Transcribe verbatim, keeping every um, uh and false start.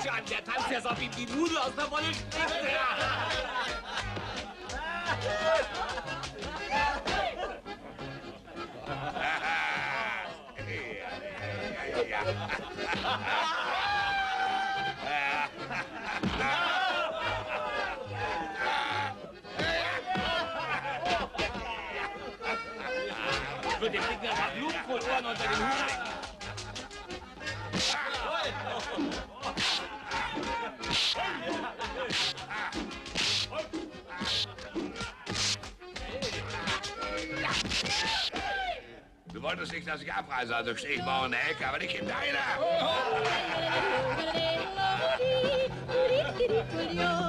Peitsche an. Der tanzt ja so wie die Nudel aus der Wolle. Wird dem Dicken ein paar Blumenkohlohren unter den Hut stecken. Du wolltest nicht, dass ich abreise, also stehe ich morgen in der Ecke, aber nicht in deiner.